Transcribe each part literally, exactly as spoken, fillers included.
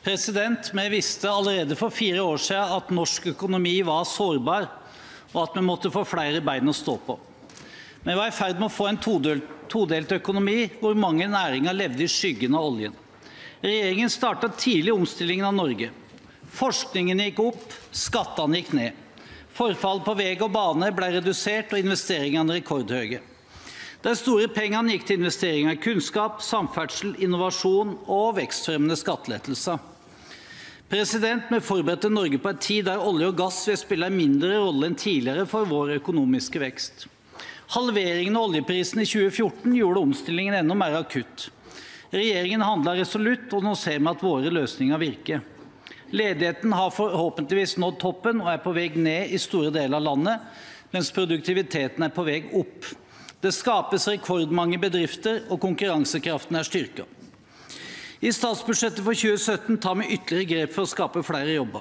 President, vi visste allerede for fire år siden at norsk økonomi var sårbar, og at vi måtte få flere bein å stå på. Vi var i ferd med å få en todelt, todelt økonomi, hvor mange næringer levde i skyggen av oljen. Regjeringen startet tidlig omstillingen av Norge. Forskningen gikk opp, skattene gikk ned. Forfall på vei og bane ble redusert, og investeringene rekordhøye. De store pengene gikk til investeringer i kunnskap, samferdsel, innovasjon og vekstfremmende skattelettelser. President, vi forberedte Norge på en tid der olje og gass vil spille en mindre rolle enn tidligere for vår økonomiske vekst. Halveringen av oljeprisen i tjue fjorten gjorde omstillingen enda mer akutt. Regjeringen handlet resolutt, og nå ser vi at våre løsninger virker. Ledigheten har forhåpentligvis nådd toppen og er på vei ned i store deler av landet, mens produktiviteten er på vei opp. Det skapes rekordmange bedrifter, og konkurransekraften er styrket. I statsbudsjettet for tjue sytten tar vi ytterligere grep for å skape flere jobber.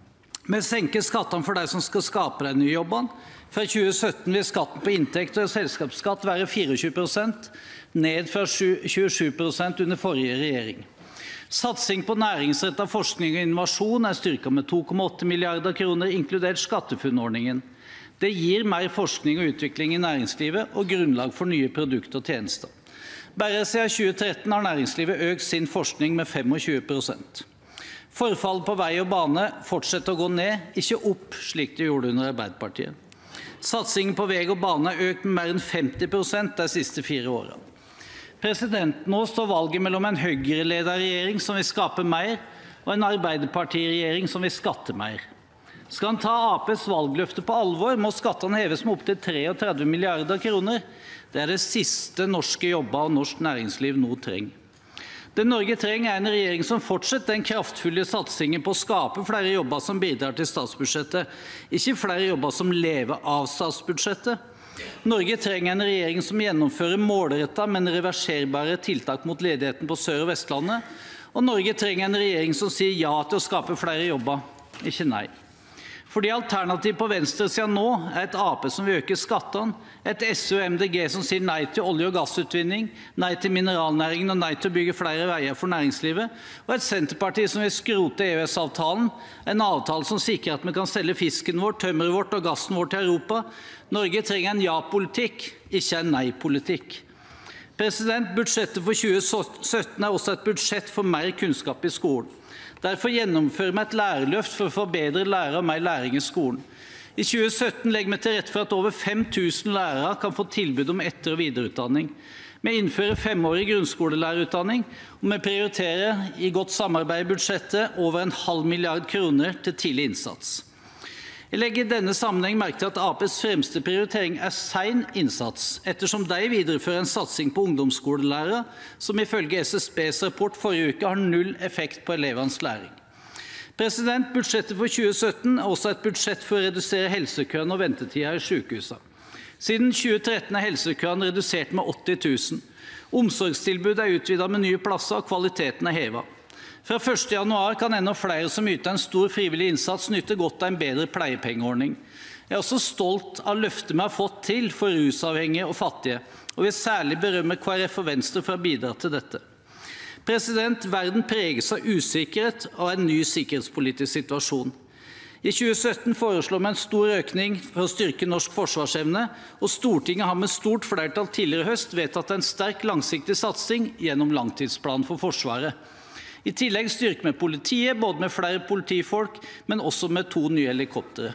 Vi senker skattene for de som skal skape de nye jobbene. Fra tjue sytten vil skatten på inntekter og selskapsskatt være fireogtjue prosent, ned fra tjuesju prosent under forrige regjering. Satsing på næringsrettet forskning og innovasjon er styrket med to komma åtte milliarder kroner, inkludert SkatteFUNN-ordningen. Det gir mer forskning og utvikling i næringslivet og grunnlag for nye produkter og tjenester. Bare siden tjue tretten har næringslivet økt sin forskning med tjuefem prosent. Forfallet på vei og bane fortsetter å gå ned, ikke opp, slik det gjorde under Arbeiderpartiet. Satsingen på vei og bane har økt med mer enn femti prosent de siste fire årene. President, nå står valget mellom en Høyre-ledet regjering som vil skape mer, og en Arbeiderparti-regjering som vil skatte mer. Skal han ta Arbeiderpartiets valgløfte på alvor, må skattene heves med opp til treogtredve milliarder kroner. Det er det siste norske jobber og norsk næringsliv nå trenger. Det Norge trenger er en regjering som fortsetter den kraftfulle satsingen på å skape flere jobber som bidrar til statsbudsjettet, ikke flere jobber som lever av statsbudsjettet. Norge trenger en regjering som gjennomfører målrettede, men reverserbare tiltak mot ledigheten på Sør- og Vestlandet. Og Norge trenger en regjering som sier ja til å skape flere jobber, ikke nei. Fordi alternativet på venstresiden nå er et Ap som vil øke skattene, et S U og M D G som sier nei til olje- og gassutvinning, nei til mineralnæringen og nei til å bygge flere veier for næringslivet, og et Senterparti som vil skrote E U S-avtalen, en avtale som sikrer at vi kan selge fisken vår, tømmeret vårt og gassen vår til Europa. Norge trenger en ja-politikk, ikke en nei-politikk. President, budsjettet for tjue sytten er også et budsjett for mer kunnskap i skolen. Derfor gjennomfører vi et lærerløft for å få bedre lærere og mer læring i skolen. I tjue sytten legger vi til rette for at over fem tusen lærere kan få tilbud om etter- og videreutdanning. Vi innfører femårig grunnskolelærerutdanning, og vi prioriterer i godt samarbeid i budsjettet over en halv milliard kroner til tidlig innsats. Jeg legger i denne sammenheng merke til at Arbeiderpartiets fremste prioritering er sen innsats, ettersom de viderefører en satsing på ungdomsskolelærere, som ifølge S S Bs rapport forrige uke har null effekt på elevenes læring. President, budsjettet for tjue sytten er også et budsjett for å redusere helsekøene og ventetiden i sykehusene. Siden tjue tretten er helsekøene redusert med åtti tusen. Omsorgstilbudet er utvidet med nye plasser, og kvaliteten er hevet. Fra første januar kan enda flere som yter en stor frivillig innsats nyte godt av en bedre pleiepengeordning. Jeg er også stolt av løftet vi har fått til for rusavhengige og fattige, og vil særlig berømme K R F og Venstre for å bidra til dette. President, verden preges av usikkerhet og en ny sikkerhetspolitisk situasjon. I tjue sytten foreslår vi en stor økning for å styrke norsk forsvarsevne, og Stortinget har med stort flertall tidligere i høst vedtatt en sterk langsiktig satsing gjennom langtidsplanen for Forsvaret. I tillegg styrker vi politiet, både med flere politifolk, men også med to nye helikoptre.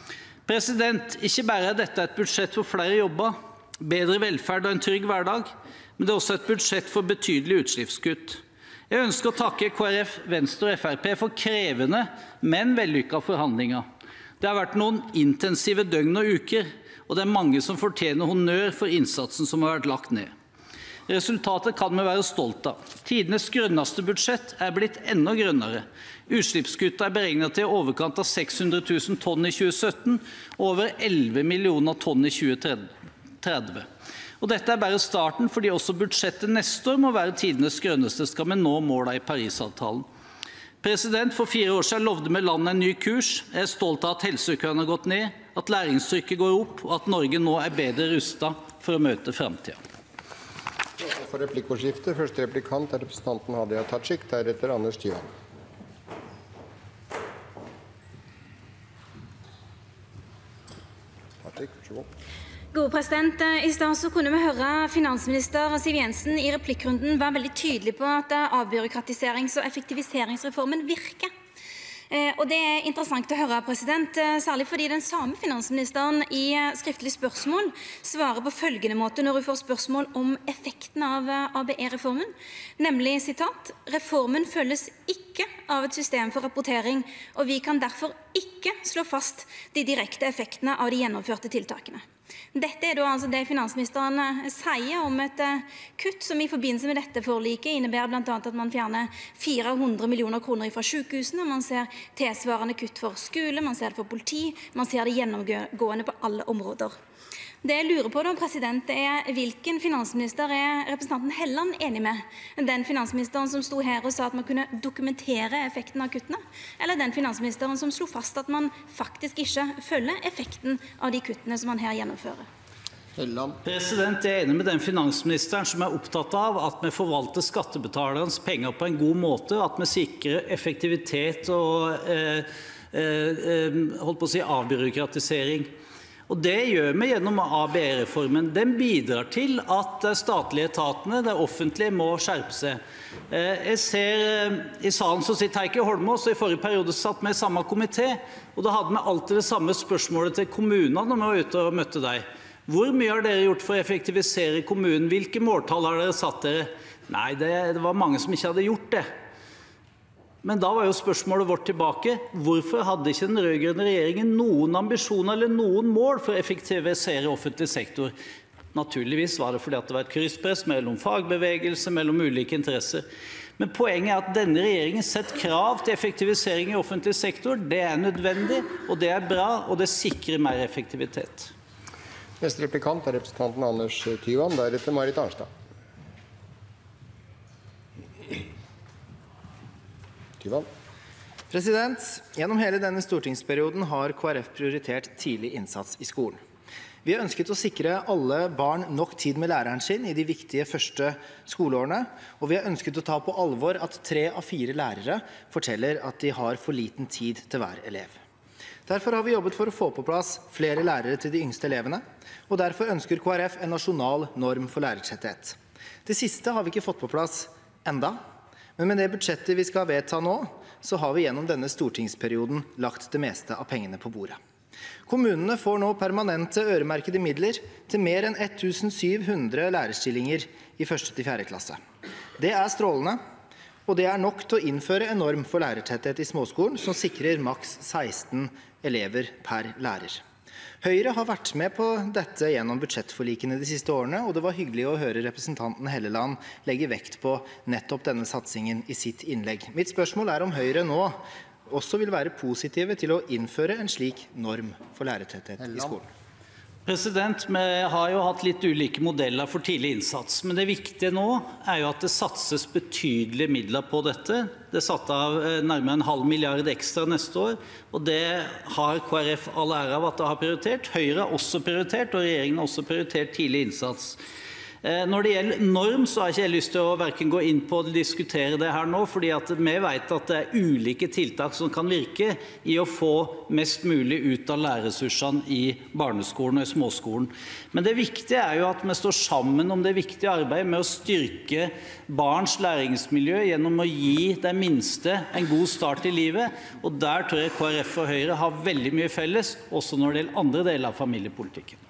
President, ikke bare er dette et budsjett for flere jobber, bedre velferd og en trygg hverdag, men det er også et budsjett for betydelige utslippskutt. Jeg ønsker å takke K R F, Venstre og Frp for krevende, men vellykkede forhandlinger. Det har vært noen intensive døgn og uker, og det er mange som fortjener honnør for innsatsen som har vært lagt ned. Resultatet kan vi være stolt av. Tidenes grønneste budsjett er blitt enda grønnere. Utslippskuttet er beregnet til overkant av seks hundre tusen tonn i tjue sytten og over elleve millioner tonn i tjue tretti. Og dette er bare starten, fordi også budsjettet neste år må være tidenes grønneste skal vi nå målene i Parisavtalen. President, for fire år siden lovde vi landet en ny kurs. Jeg er stolt av at helsekøene har gått ned, at læringstrykket går opp, og at Norge nå er bedre rustet for å møte fremtiden. For replikkordskifte. Første replikant er representanten Hadia Tajik, deretter Anders Tyvand. replikk. Vær så god. God president. I stad så kunne vi høre finansminister Siv Jensen i replikkrunden være veldig tydelig på at avbyråkratiserings- og effektiviseringsreformen virker. Eh, og det er interessant å høre, president, særlig fordi den samme finansministeren i skriftlig spørsmål svarer på følgende måte når hun får spørsmål om effekten av A B E-reformen, nemlig, sitat, «Reformen følges ikke av et system for rapportering, og vi kan derfor ikke slå fast de direkte effektene av de gjennomførte tiltakene». Dette er da altså det finansministeren sier om et kutt som i forbindelse med dette forliket innebærer blant annet at man fjerner fire hundre millioner kroner fra sykehusene, man ser tilsvarende kutt for skole, man ser det for politi, man ser det gjennomgående på alle områder. Det jeg lurer på da, president, er hvilken finansminister er representanten Helleland enig med? Den finansministeren som sto her og sa at man kunne dokumentere effekten av kuttene, eller den finansministeren som slo fast at man faktisk ikke følger effekten av de kuttene som man her gjennomfører? Helleland. President, jeg er enig med den finansministeren som er opptatt av at vi forvalter skattebetalernes penger på en god måte, at vi sikrer effektivitet og eh, eh, holdt på å si avbyråkratisering. Og det gjør vi gjennom A B E-reformen. Den bidrar til at de statlige etatene, det offentlige, må skjerpe seg. Jeg ser i salen så sitter Heikki Holmås, og i forrige periode satt vi i samme komité, og da hadde vi alltid det samme spørsmålet til kommunene når vi var ute og møtte dem. Hvor mye har dere gjort for å effektivisere kommunen? Hvilke måltall har dere satt dere? Nei, det, det var mange som ikke hadde gjort det. Men da var jo spørsmålet vårt tilbake, hvorfor hadde ikke den rød-grønne regjeringen noen ambisjoner eller noen mål for å effektivisere offentlig sektor? Naturligvis var det fordi at det var et krysspress mellom fagbevegelse, mellom ulike interesser. Men poenget er at denne regjeringen setter krav til effektivisering i offentlig sektor. Det er nødvendig, og det er bra, og det sikrer mer effektivitet. Neste replikant er representanten Anders Tyvand, deretter Marit Arnstad. President, gjennom hele denne stortingsperioden har K R F prioritert tidlig innsats i skolen. Vi har ønsket å sikre alle barn nok tid med læreren sin i de viktige første skoleårene, og vi har ønsket å ta på alvor at tre av fire lærere forteller at de har for liten tid til hver elev. Derfor har vi jobbet for å få på plass flere lærere til de yngste elevene, og derfor ønsker K R F en nasjonal norm for lærertetthet. Det siste har vi ikke fått på plass enda, men med det budsjettet vi skal vedta nå, så har vi gjennom denne stortingsperioden lagt det meste av pengene på bordet. Kommunene får nå permanente øremerkede midler til mer enn ett tusen syv hundre lærerstillinger i første til fjerde klasse. Det er strålende, og det er nok til å innføre en norm for lærertetthet i småskolen som sikrer maks seksten elever per lærer. Høyre har vært med på dette gjennom budsjettforlikene de siste årene, og det var hyggelig å høre representanten Helleland legge vekt på nettopp denne satsingen i sitt innlegg. Mitt spørsmål er om Høyre nå også vil være positive til å innføre en slik norm for lærertetthet i skolen. President, vi har jo hatt litt ulike modeller for tidlig innsats, men det viktige nå er jo at det satses betydelige midler på dette. Det er satt av nærmere en halv milliard ekstra neste år, og det har K R F all ære av at det har prioritert. Høyre har også prioritert, og regjeringen har også prioritert tidlig innsats. Når det gjelder norm, så har jeg ikke lyst til å hverken gå inn på og diskutere det her nå, fordi at vi vet at det er ulike tiltak som kan virke i å få mest mulig ut av lærerressursene i barneskolen og i småskolen. Men det viktige er jo at vi står sammen om det viktige arbeidet med å styrke barns læringsmiljø gjennom å gi de minste en god start i livet, og der tror jeg K R F og Høyre har veldig mye felles, også når det gjelder andre deler av familiepolitikken.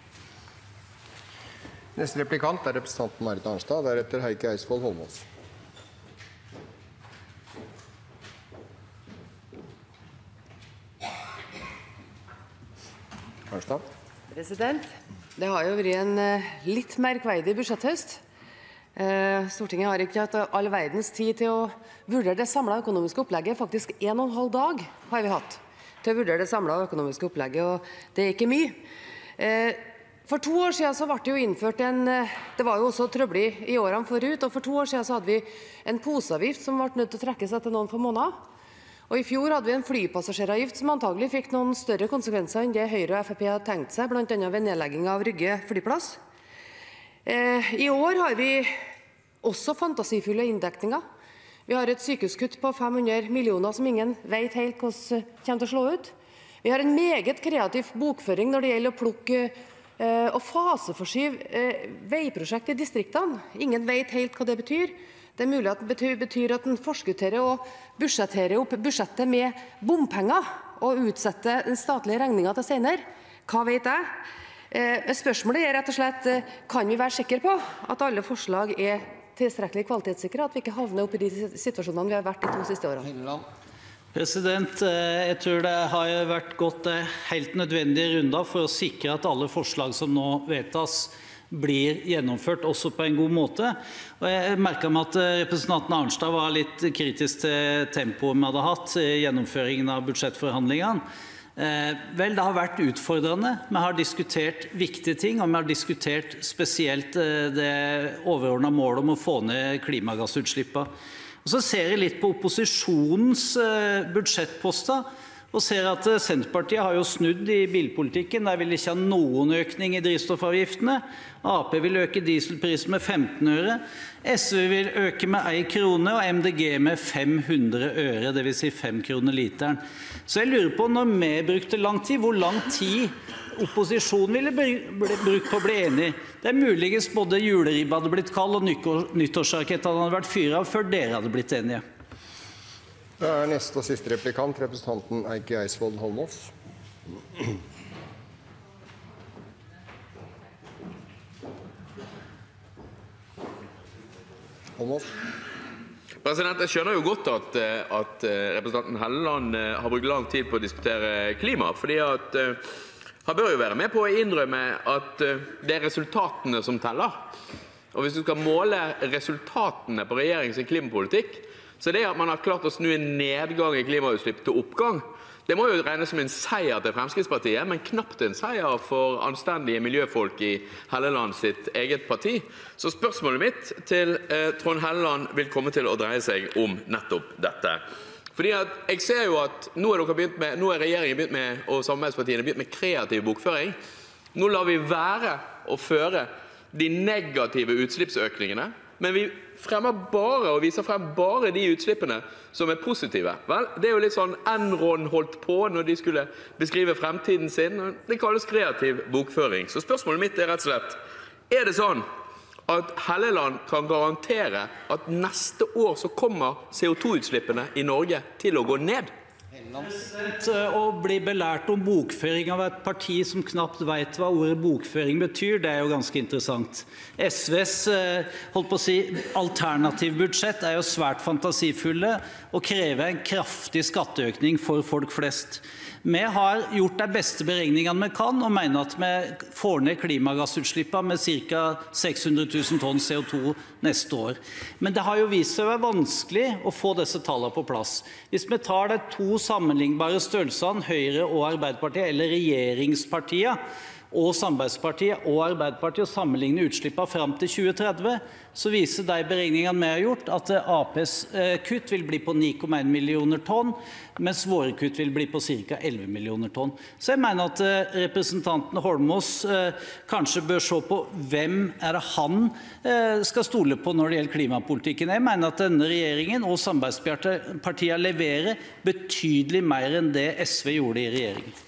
Neste replikant er representanten Marit Arnstad, deretter Heikki Eidsvoll Holmås. Arnstad. President, det har jo vært en litt merkverdig budsjetthøst. Stortinget har ikke hatt all verdens tid til å vurdere det samlede økonomiske opplegget. Faktisk en og en halv dag har vi hatt til å vurdere det samlede økonomiske opplegget, og det er ikke mye. For to år siden så ble det jo innført en, det var jo også trøbbelig i årene forut, og for to år siden så hadde vi en poseavgift som ble nødt til å trekkes etter noen få måneder. Og i fjor hadde vi en flypassasjeravgift som antagelig fikk noen større konsekvenser enn det Høyre og F P hadde tenkt seg, blant annet ved nedlegging av Rygge flyplass. I år har vi også fantasifulle inndekninger. Vi har et sykehuskutt på fem hundre millioner som ingen vet helt hvordan kommer til å slå ut. Vi har en meget kreativ bokføring når det gjelder å plukke eh, og faseforskyve eh, veiprosjekt i distriktene. Ingen vet helt hva det betyr. Det er mulig at det betyr, betyr at en forskutterer og budsjetterer opp budsjettet med bompenger og utsetter den statlige regningen til senere. Hva vet jeg? Eh, spørsmålet er rett og slett, kan vi være sikre på at alle forslag er tilstrekkelig kvalitetssikre, at vi ikke havner opp i de situasjonene vi har vært de to siste årene? President, jeg tror det har vært gått helt nødvendige runder for å sikre at alle forslag som nå vedtas, blir gjennomført også på en god måte. Og jeg merket meg at representanten Arnstad var litt kritisk til tempoet vi hadde hatt i gjennomføringen av budsjettforhandlingene. Eh, vel, det har vært utfordrende. Vi har diskutert viktige ting, og vi har diskutert spesielt eh, det overordnede målet om å få ned klimagassutslippene. Og så ser jeg litt på opposisjonens eh, budsjettposter, og ser at Senterpartiet har jo snudd i bilpolitikken. De vil ikke ha noen økning i drivstoffavgiftene. Ap vil øke dieselprisen med femten øre. S V vil øke med én krone, og M D G med fem hundre øre, det vil si fem kroner literen. Så jeg lurer på, når vi brukte lang tid, hvor lang tid opposisjonen ville brukt på å bli enig? Det er muligens både juleribba hadde blitt kald, og nyttårsrakettene hadde vært fyret av før dere hadde blitt enige. Da er neste og siste replikant representanten Eike Eidsvoll Holmås. Holmås. President, jeg skjønner jo godt at, at representanten Helleland har brukt lang tid på å diskutere klima, fordi at han bør jo være med på å innrømme at det er resultatene som teller. Og hvis du skal måle resultatene på regjeringens klimapolitikk, så det at man har klart å snu en nedgang i klimautslipp til oppgang, det må jo regnes som en seier til Fremskrittspartiet, men knapt en seier for anstendige miljøfolk i Helleland sitt eget parti. Så spørsmålet mitt til eh, Trond Helleland vil komme til å dreie seg om nettopp dette. Fordi at jeg ser jo at nå er, dere begynt med, nå er regjeringen begynt med, og samarbeidspartiene begynt med kreativ bokføring. Nå lar vi være å føre de negative utslippsøkningene, men vi fremmer bare og viser frem bare de utslippene som er positive. Vel, det er jo litt sånn Enron holdt på når de skulle beskrive fremtiden sin. Det kalles kreativ bokføring. Så spørsmålet mitt er rett og slett, er det sånn at Helleland kan garantere at neste år så kommer C O to utslippene i Norge til å gå ned? Å bli belært om bokføring av et parti som knapt vet hva ordet bokføring betyr, det er jo ganske interessant. S Vs holdt på å si, alternativ budsjett er jo svært fantasifulle og krever en kraftig skatteøkning for folk flest. Vi har gjort de beste beregningene vi kan, og mener at vi får ned klimagassutslippene med ca. seks hundre tusen tonn C O to neste år. Men det har jo vist seg å være vanskelig å få disse tallene på plass. Hvis vi tar de to sammenlignbare størrelsene, Høyre og Arbeiderpartiet, eller regjeringspartiene, og Samarbeidspartiet og Arbeiderpartiet, og sammenligner utslippene frem til tjue tretti, så viser de beregningene vi har gjort at Aps kutt vil bli på ni komma én millioner tonn, mens våre kutt vil bli på ca. elleve millioner tonn. Så jeg mener at representanten Holmås kanskje bør se på hvem er det han skal stole på når det gjelder klimapolitikken. Jeg mener at denne regjeringen og samarbeidspartiene leverer betydelig mer enn det S V gjorde i regjeringen.